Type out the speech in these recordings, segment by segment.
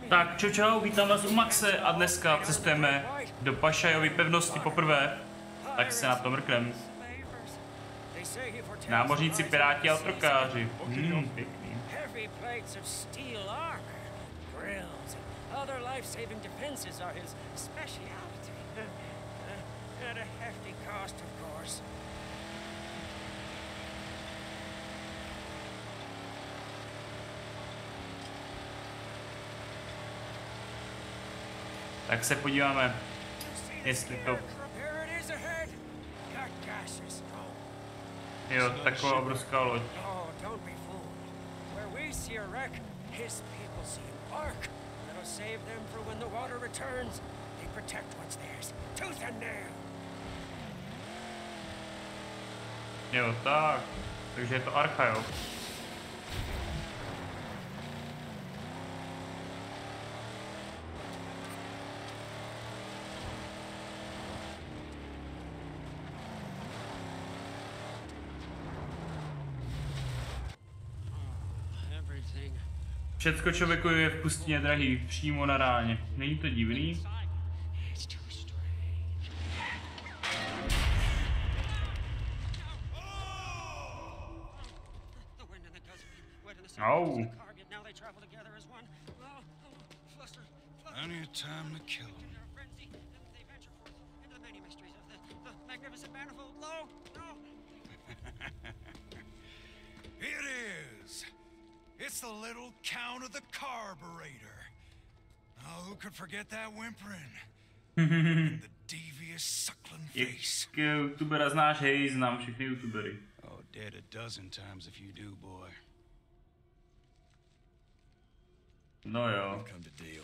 Tak čau, vítám vás u Maxe a dneska cestujeme do Pašajovy pevnosti poprvé, tak se na to mrknem. Námořníci, piráti a otrokáři. Pěkný. Tak se podíváme, jestli to... Jo, taková obrovská loď. Jo, tak. Takže je to archa, jo. Všecko člověku je v pustině drahý, přímo na ráně. Není to divný? Au. It's the little count of the carburetor. Oh, who could forget that whimpering? And the devious suckling face. Youtubera znáš, hej, znám všechny youtubery. Oh, dead a dozen times if you do, boy. No jo. Come to deal.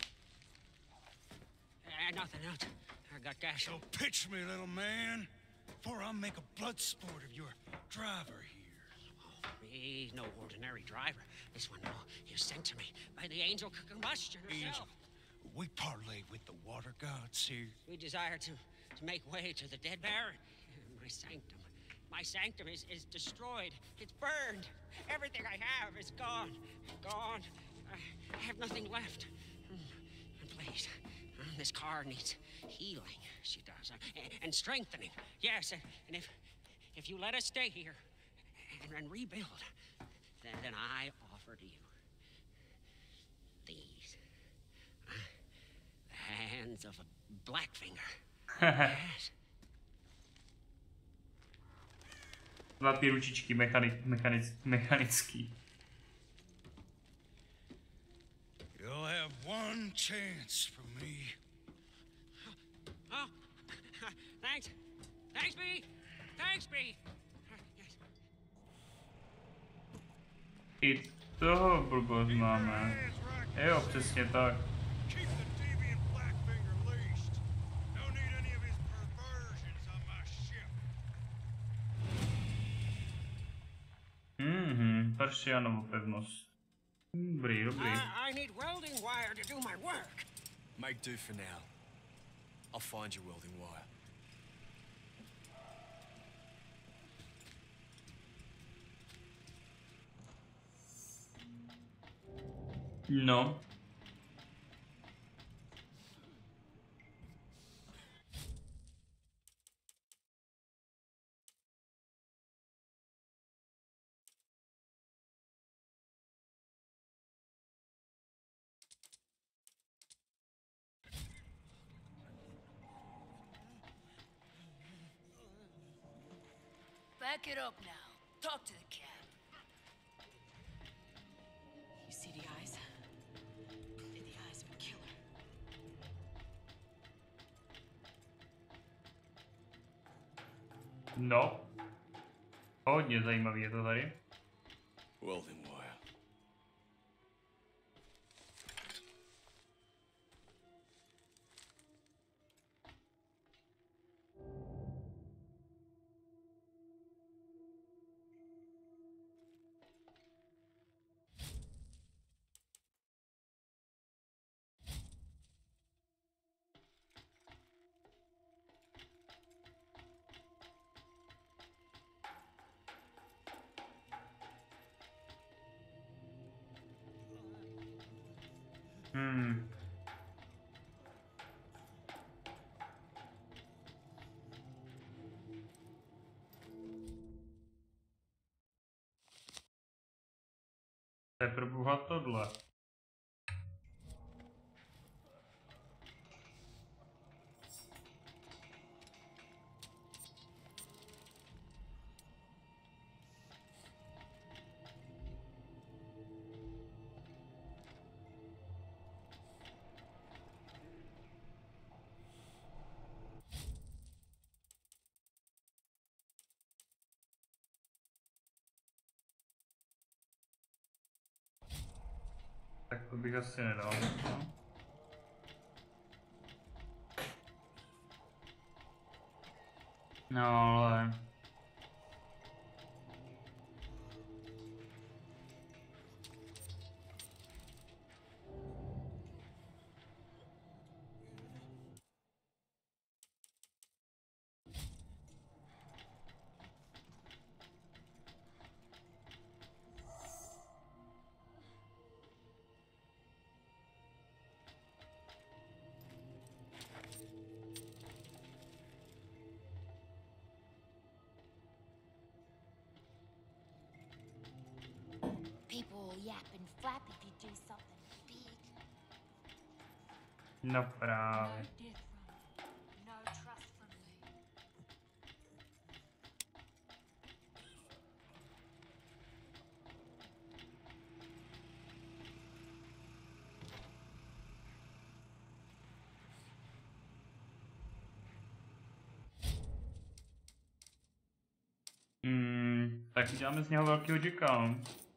Nothing else. I got gas. So pitch me, little man, before I make a blood sport of your driver here. He's no ordinary driver. This one, he was sent to me by the angel combustion herself. We parlay with the water gods here. We desire to make way to the dead Baron. My sanctum is destroyed. It's burned. Everything I have is gone. Gone. I have nothing left. And please, this car needs healing. She does. And strengthening. Yes, and if you let us stay here and rebuild, then I offer to you these. The hands of a Blackfinger. Yes. Zlatý ručičky mechanický. You'll have one chance from me. Oh, thanks. Thanks, B. Thanks, B. I toho blbost máme. Jo, přesně tak. Paršianovu pevnost. Dobrý. I need welding wire to do my work. Make do for now. I'll find you welding wire. No. Back it up now. Talk to the cab. You see the eyes? They're the eyes of a killer. No. Hodně zajímavý je to tady. Welding wire. To je pro boha tohle. Tak to bych asi nedal. No ale... People yap and flap if you do something big. No právě. No death from me. No trust from me. Tak děláme z něho velkýho Jacka.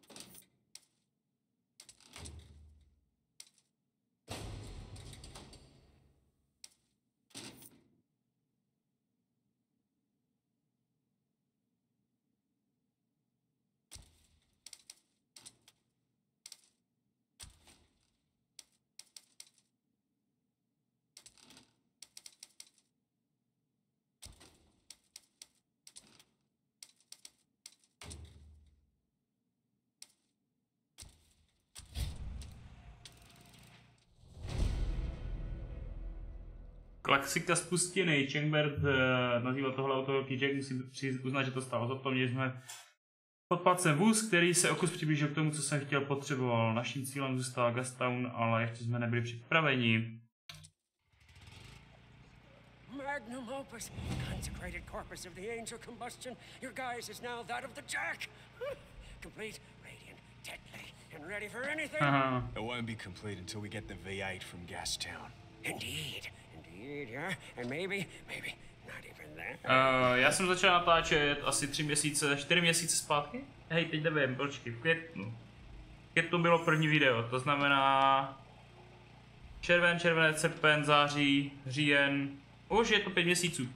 Klasika spustený, Changbert nazýval tohle auto velký Jack, musím uznat, že to stálo za to, měli jsme pod palcem vůz, který se o kus přiblížil k tomu, co jsem chtěl, potřeboval. Naším cílem zůstal Gastown, ale ještě jsme nebyli připraveni. Magnum opus, consecrated corpus of the angel combustion. Your guise is now that of the Jack. Complete, radiant, deadly, and ready for anything. It won't be complete until we get the V8 from Gastown. Indeed, yeah. And maybe not even that. Já jsem začal natáčet asi 4 měsíce zpátky. Hej, teď nevím, počkej, v květnu. V květnu bylo první video, to znamená červenec, srpen, září, říjen. Už je to 5 měsíců.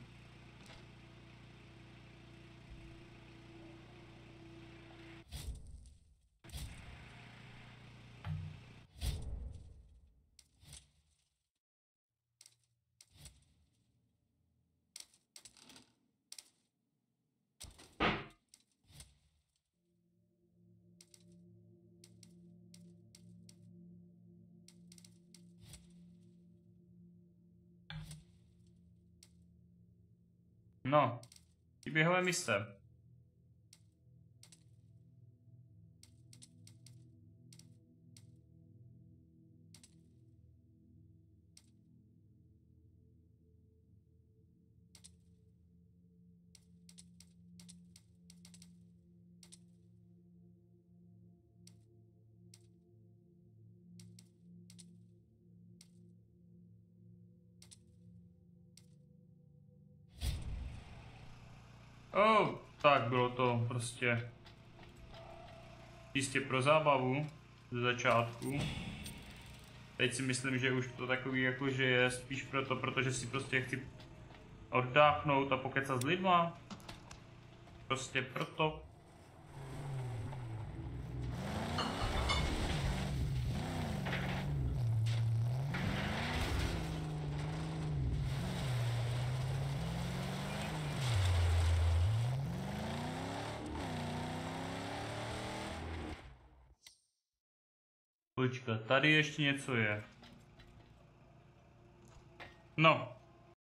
No, příběhové mise. Tak bylo to prostě čistě pro zábavu ze začátku. Teď si myslím, že už to takový jako, že je spíš proto, protože si prostě chci oddáchnout a pokecat s lidma. Prostě proto. Počkat, tady ještě něco je. No.